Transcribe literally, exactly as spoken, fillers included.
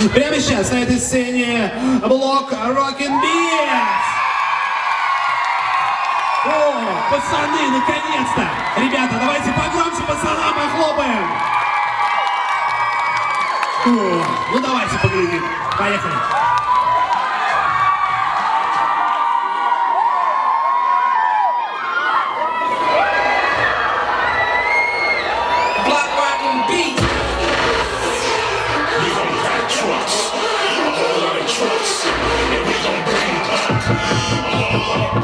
Прямо сейчас на этой сцене блок Rockin. О, пацаны, наконец-то! Ребята, давайте погромче пацанам похлопаем! О, ну давайте поглядим. Поехали! Trucks, and we gon' bring back.